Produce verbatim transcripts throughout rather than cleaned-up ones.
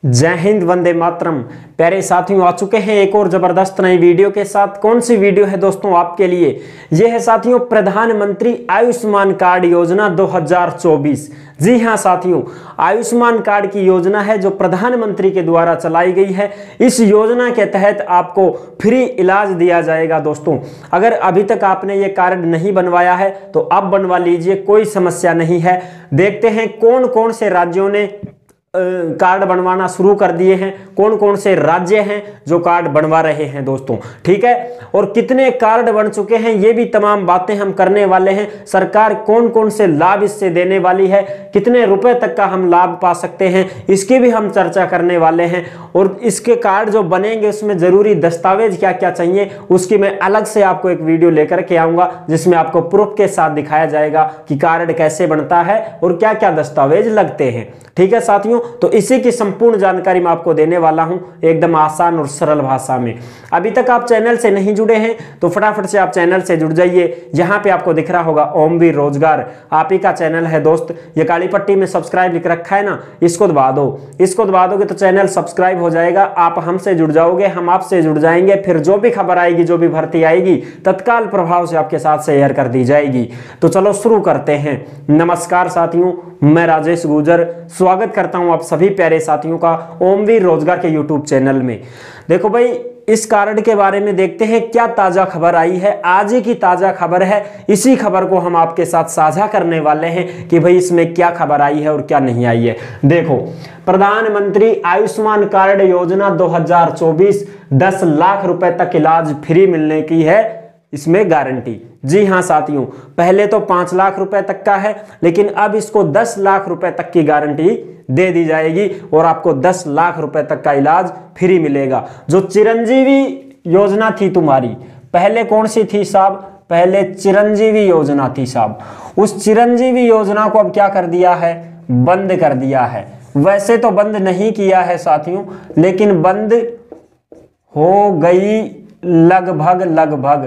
जय हिंद, वंदे मातरम। प्यारे साथियों, आ चुके हैं एक और जबरदस्त नई वीडियो के साथ। कौन सी वीडियो है दोस्तों आपके लिए? यह है साथियों प्रधानमंत्री आयुष्मान कार्ड योजना दो हज़ार चौबीस। जी हां साथियों, आयुष्मान कार्ड की योजना है जो प्रधानमंत्री के द्वारा चलाई गई है। इस योजना के तहत आपको फ्री इलाज दिया जाएगा। दोस्तों, अगर अभी तक आपने ये कार्ड नहीं बनवाया है तो अब बनवा लीजिए, कोई समस्या नहीं है। देखते हैं कौन कौन से राज्यों ने कार्ड बनवाना शुरू कर दिए हैं, कौन कौन से राज्य हैं जो कार्ड बनवा रहे हैं दोस्तों, ठीक है। और कितने कार्ड बन चुके हैं, ये भी तमाम बातें हम करने वाले हैं। सरकार कौन कौन से लाभ इससे देने वाली है, कितने रुपए तक का हम लाभ पा सकते हैं, इसकी भी हम चर्चा करने वाले हैं। और इसके कार्ड जो बनेंगे उसमें जरूरी दस्तावेज क्या क्या चाहिए, उसकी मैं अलग से आपको एक वीडियो लेकर के आऊंगा जिसमें आपको प्रूफ के साथ दिखाया जाएगा कि कार्ड कैसे बनता है और क्या क्या दस्तावेज लगते हैं, ठीक है साथियों। तो इसी की संपूर्ण जानकारी मैं आपको देने वाला हूं एकदम आसान और सरल भाषा में। अभी तक आप चैनल से नहीं जुड़े हैं तो फटाफट से आप चैनल से जुड़ जाइए। यहां पे आपको दिख रहा होगा ओमवीर रोजगार, आप ही का चैनल है दोस्त। ये काली पट्टी में सब्सक्राइब लिख रखा है ना, इसको दबा दो। इसको दबा दोगे तो चैनल सब्सक्राइब हो जाएगा, आप हमसे जुड़ जाओगे, हम आपसे जुड़ जाएंगे। फिर जो भी खबर आएगी, जो भी भर्ती आएगी, तत्काल प्रभाव से आपके साथ शेयर कर दी जाएगी। तो चलो शुरू करते हैं। नमस्कार साथियों, मैं राजेश गुर्जर स्वागत करता हूं आप सभी प्यारे साथियों का ओमवीर रोजगार के यूट्यूब चैनल में। देखो भाई, इस कार्ड के बारे में देखते हैं क्या ताजा खबर आई है। आज ही की ताजा खबर है, इसी खबर को हम आपके साथ साझा करने वाले हैं कि भाई इसमें क्या खबर आई है और क्या नहीं आई है। देखो, प्रधानमंत्री आयुष्मान कार्ड योजना दो हज़ार चौबीस, दस लाख रुपए तक इलाज फ्री मिलने की है इसमें गारंटी। जी हां साथियों, पहले तो पांच लाख रुपए तक का है, लेकिन अब इसको दस लाख रुपए तक की गारंटी दे दी जाएगी और आपको दस लाख रुपए तक का इलाज फ्री मिलेगा। जो चिरंजीवी योजना थी तुम्हारी, पहले कौन सी थी साहब? पहले चिरंजीवी योजना थी साहब। उस चिरंजीवी योजना को अब क्या कर दिया है? बंद कर दिया है। वैसे तो बंद नहीं किया है साथियों, लेकिन बंद हो गई लगभग लगभग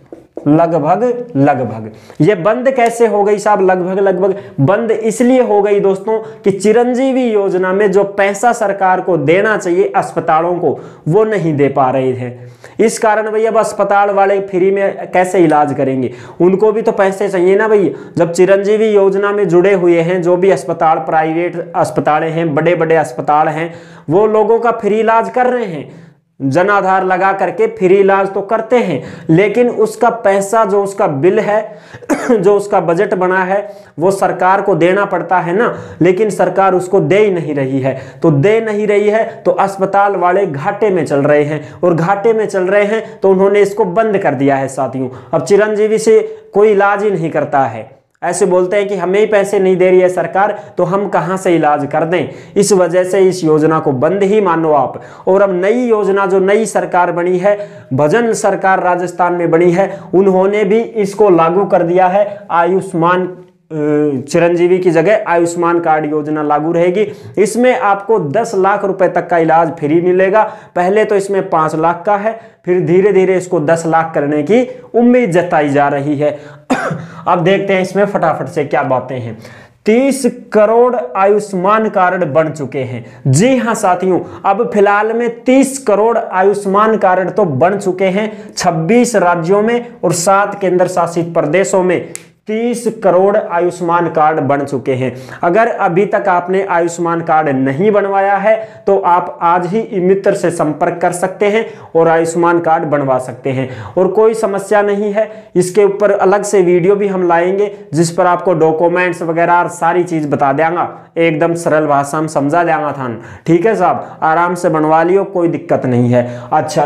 लगभग लगभग। ये बंद कैसे हो गई साहब? लगभग लगभग बंद इसलिए हो गई दोस्तों कि चिरंजीवी योजना में जो पैसा सरकार को देना चाहिए अस्पतालों को, वो नहीं दे पा रहे थे। इस कारण भैया अब अस्पताल वाले फ्री में कैसे इलाज करेंगे? उनको भी तो पैसे चाहिए ना भैया। जब चिरंजीवी योजना में जुड़े हुए हैं जो भी अस्पताल, प्राइवेट अस्पताल हैं, बड़े बड़े अस्पताल हैं, वो लोगों का फ्री इलाज कर रहे हैं, जन आधार लगा करके फ्री इलाज तो करते हैं, लेकिन उसका पैसा, जो उसका बिल है, जो उसका बजट बना है, वो सरकार को देना पड़ता है ना। लेकिन सरकार उसको दे ही नहीं रही है। तो दे नहीं रही है तो अस्पताल वाले घाटे में चल रहे हैं, और घाटे में चल रहे हैं तो उन्होंने इसको बंद कर दिया है साथियों। अब चिरंजीवी से कोई इलाज ही नहीं करता है। ऐसे बोलते हैं कि हमें ही पैसे नहीं दे रही है सरकार, तो हम कहां से इलाज कर दें। इस वजह से इस योजना को बंद ही मानो आप। और अब नई योजना, जो नई सरकार बनी है, भजन सरकार राजस्थान में बनी है, उन्होंने भी इसको लागू कर दिया है। आयुष्मान चिरंजीवी की जगह आयुष्मान कार्ड योजना लागू रहेगी। इसमें आपको दस लाख रुपए तक का इलाज फ्री मिलेगा। पहले तो इसमें पांच लाख का है, फिर धीरे धीरे इसको दस लाख करने की उम्मीद जताई जा रही है। अब देखते हैं इसमें फटाफट से क्या बातें हैं। तीस करोड़ आयुष्मान कार्ड बन चुके हैं। जी हां साथियों, अब फिलहाल में तीस करोड़ आयुष्मान कार्ड तो बन चुके हैं छब्बीस राज्यों में और सात केंद्र शासित प्रदेशों में। तीस करोड़ आयुष्मान कार्ड बन चुके हैं। अगर अभी तक आपने आयुष्मान कार्ड नहीं बनवाया है तो आप आज ही मित्र से संपर्क कर सकते हैं और आयुष्मान कार्ड बनवा सकते हैं, और कोई समस्या नहीं है। इसके ऊपर अलग से वीडियो भी हम लाएंगे जिस पर आपको डॉक्यूमेंट्स वगैरह और सारी चीज बता देंगे, एकदम सरल भाषा में समझा देंगे था। ठीक है साहब, आराम से बनवा लियो, कोई दिक्कत नहीं है। अच्छा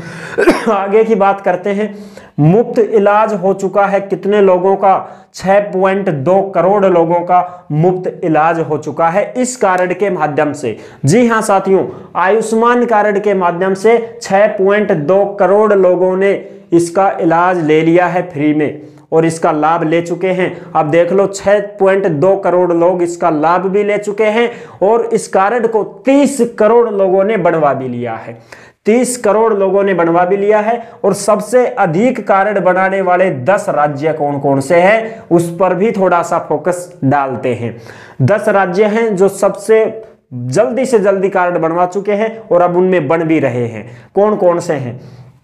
आगे की बात करते हैं। मुफ्त इलाज हो चुका है कितने लोगों का? छह पॉइंट दो करोड़ लोगों का मुफ्त इलाज हो चुका है इस कार्ड के माध्यम से। जी हां साथियों, आयुष्मान कार्ड के माध्यम से छह पॉइंट दो करोड़ लोगों ने इसका इलाज ले लिया है फ्री में और इसका लाभ ले चुके हैं। अब देख लो, छह पॉइंट दो करोड़ लोग इसका लाभ भी ले चुके हैं और इस कार्ड को तीस करोड़ लोगों ने बनवा भी लिया है। तीस करोड़ लोगों ने बनवा भी लिया है। और सबसे अधिक कार्ड बनाने वाले दस राज्य कौन कौन से हैं, उस पर भी थोड़ा सा फोकस डालते हैं। दस राज्य हैं जो सबसे जल्दी से जल्दी कार्ड बनवा चुके हैं और अब उनमें बन भी रहे हैं। कौन कौन से हैं?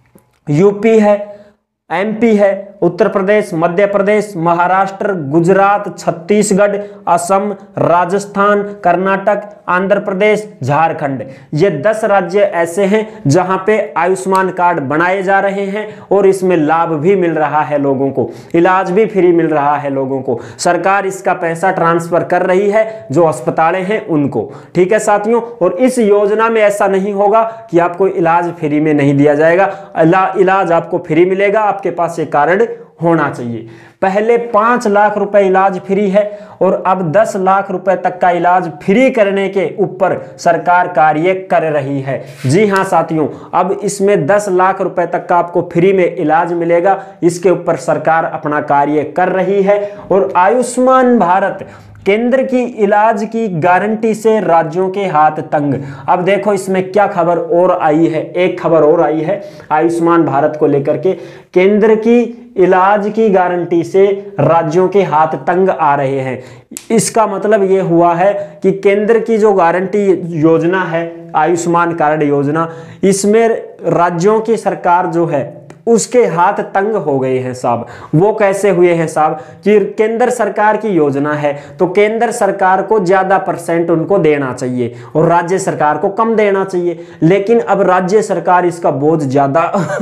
यूपी है, एमपी है, उत्तर प्रदेश, मध्य प्रदेश, महाराष्ट्र, गुजरात, छत्तीसगढ़, असम, राजस्थान, कर्नाटक, आंध्र प्रदेश, झारखंड। ये दस राज्य ऐसे हैं जहां पे आयुष्मान कार्ड बनाए जा रहे हैं और इसमें लाभ भी मिल रहा है लोगों को, इलाज भी फ्री मिल रहा है लोगों को। सरकार इसका पैसा ट्रांसफर कर रही है जो अस्पतालें हैं उनको। ठीक है साथियों, और इस योजना में ऐसा नहीं होगा कि आपको इलाज फ्री में नहीं दिया जाएगा, इला, इलाज आपको फ्री मिलेगा। आपके पास ये कार्ड होना चाहिए। पहले पांच लाख रुपए इलाज फ्री है और अब दस लाख रुपए तक का इलाज फ्री करने के ऊपर सरकार कार्य कर रही है। जी हां साथियों, अब इसमें दस लाख रुपए तक का आपको फ्री में इलाज मिलेगा, इसके ऊपर सरकार अपना कार्य कर रही है। और आयुष्मान भारत केंद्र की इलाज की गारंटी से राज्यों के हाथ तंग। अब देखो इसमें क्या खबर और आई है, एक खबर और आई है आयुष्मान भारत को लेकर के। केंद्र की इलाज की गारंटी से राज्यों के हाथ तंग आ रहे हैं। इसका मतलब यह हुआ है कि केंद्र की जो गारंटी योजना है आयुष्मान कार्ड योजना, इसमें राज्यों की सरकार जो है उसके हाथ तंग हो गए हैं साहब। वो कैसे हुए हैं साहब कि केंद्र सरकार की योजना है तो केंद्र सरकार को ज्यादा परसेंट उनको देना चाहिए और राज्य सरकार को कम देना चाहिए, लेकिन अब राज्य सरकार इसका बोझ ज्यादा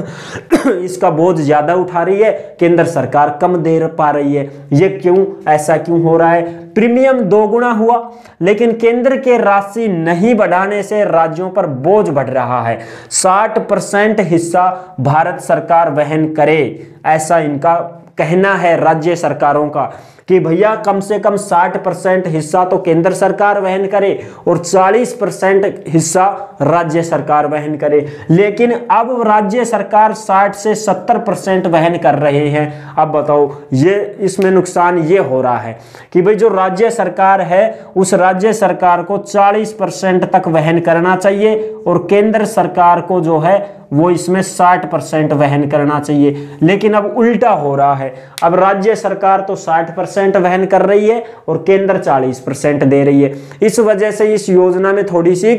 इसका बोझ ज्यादा उठा रही है, केंद्र सरकार कम दे पा रही है। ये क्यों, ऐसा क्यों हो रहा है? प्रीमियम दोगुना हुआ लेकिन केंद्र के राशि नहीं बढ़ाने से राज्यों पर बोझ बढ़ रहा है। साठ परसेंट हिस्सा भारत सरकार वहन करे, ऐसा इनका कहना है राज्य सरकारों का कि भैया कम से कम साठ परसेंट हिस्सा तो केंद्र सरकार वहन करे और चालीस परसेंट हिस्सा राज्य सरकार वहन करे। लेकिन अब राज्य सरकार साठ से सत्तर परसेंट वहन कर रहे हैं। अब बताओ ये इसमें नुकसान ये हो रहा है कि भाई जो राज्य सरकार है उस राज्य सरकार को चालीस परसेंट तक वहन करना चाहिए और केंद्र सरकार को जो है वो इसमें साठ परसेंट वहन करना चाहिए, लेकिन अब उल्टा हो रहा है। अब राज्य सरकार तो साठ परसेंट वहन कर रही है और केंद्र चालीस परसेंट दे रही है। इस वजह से इस योजना में थोड़ी सी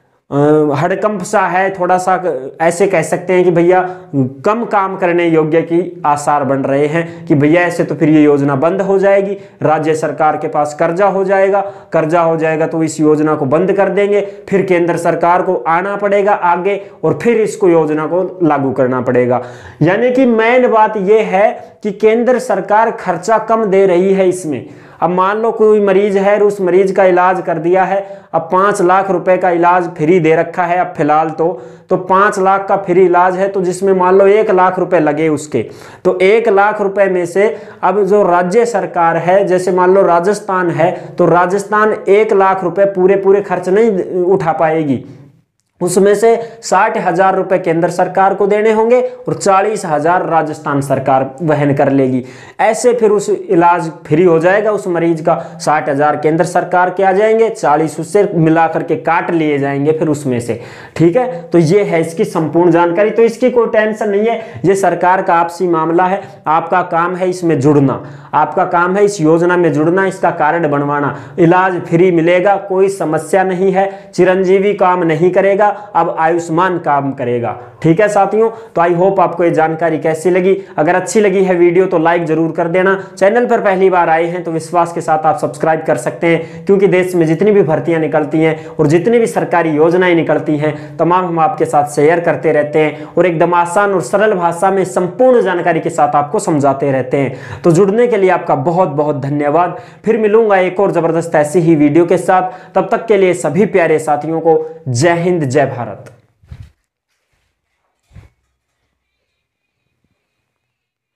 हड़कंप सा है, थोड़ा सा ऐसे कह सकते हैं कि भैया कम काम करने योग्य की आसार बन रहे हैं कि भैया ऐसे तो फिर ये योजना बंद हो जाएगी, राज्य सरकार के पास कर्जा हो जाएगा, कर्जा हो जाएगा तो इस योजना को बंद कर देंगे, फिर केंद्र सरकार को आना पड़ेगा आगे और फिर इसको योजना को लागू करना पड़ेगा। यानी कि मेन बात यह है कि केंद्र सरकार खर्चा कम दे रही है इसमें। अब मान लो कोई मरीज है और उस मरीज का इलाज कर दिया है, अब पांच लाख रुपए का इलाज फ्री दे रखा है अब फिलहाल तो तो पांच लाख का फ्री इलाज है, तो जिसमें मान लो एक लाख रुपए लगे उसके, तो एक लाख रुपए में से अब जो राज्य सरकार है, जैसे मान लो राजस्थान है तो राजस्थान एक लाख रुपए पूरे पूरे खर्च नहीं उठा पाएगी, उसमें से साठ हजार रुपए केंद्र सरकार को देने होंगे और चालीस हजार राजस्थान सरकार वहन कर लेगी। ऐसे फिर उस इलाज फ्री हो जाएगा उस मरीज का, साठ हजार केंद्र सरकार के आ जाएंगे, चालीस उससे मिलाकर के काट लिए जाएंगे फिर उसमें से। ठीक है, तो ये है इसकी संपूर्ण जानकारी। तो इसकी कोई टेंशन नहीं है, ये सरकार का आपसी मामला है, आपका काम है इसमें जुड़ना, आपका काम है इस योजना में जुड़ना, इसका कार्ड बनवाना, इलाज फ्री मिलेगा, कोई समस्या नहीं है। चिरंजीवी काम नहीं करेगा, अब आयुष्मान काम करेगा। ठीक है साथियों, तो आई होप आपको ये जानकारी कैसी लगी। अगर अच्छी लगी है वीडियो तो लाइक जरूर कर देना। चैनल पर पहली बार आए हैं तो विश्वास के साथ आप सब्सक्राइब कर सकते हैं, क्योंकि देश में जितनी भी भर्तियां निकलती हैं और जितनी भी सरकारी योजनाएं निकलती हैं तमाम हम आपके साथ शेयर करते रहते हैं और एकदम आसान और सरल भाषा में संपूर्ण जानकारी के साथ आपको समझाते रहते हैं। तो जुड़ने के लिए आपका बहुत बहुत धन्यवाद। फिर मिलूंगा एक और जबरदस्त ऐसी ही वीडियो के साथ, तब तक के लिए सभी प्यारे साथियों को जय हिंद, जय भारत।